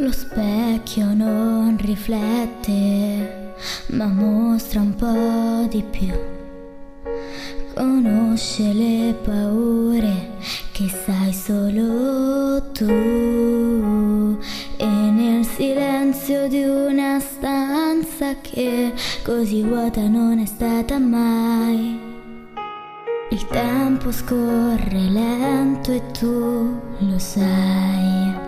Lo specchio non riflette, ma mostra un po' di più. Conosce le paure che sai solo tu. E nel silenzio di una stanza che così vuota non è stata mai, il tempo scorre lento e tu lo sai.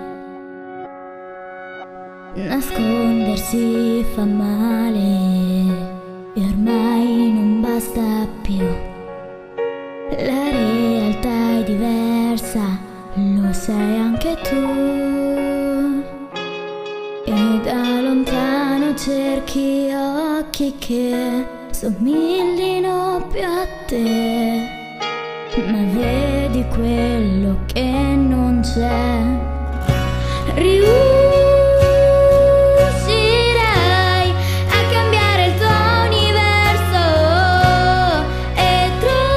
Nascondersi fa male e ormai non basta più. La realtà è diversa, lo sai anche tu. E da lontano cerchi occhi che somiglino più a te, ma vedi quello che non c'è. Riuscirai a cambiare il tuo universo e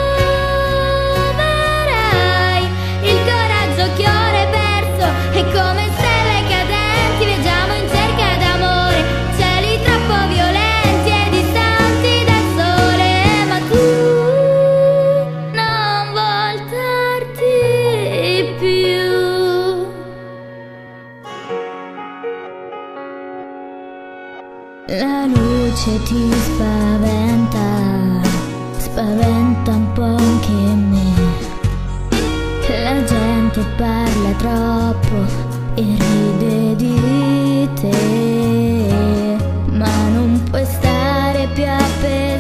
troverai il coraggio che ora hai perso. E come stelle cadenti viaggiamo in cerca d'amore, cieli troppo violenti e distanti dal sole, ma tu non voltarti più. La luce ti spaventa, spaventa un po' anche me. La gente parla troppo e ride di te, ma non puoi stare più a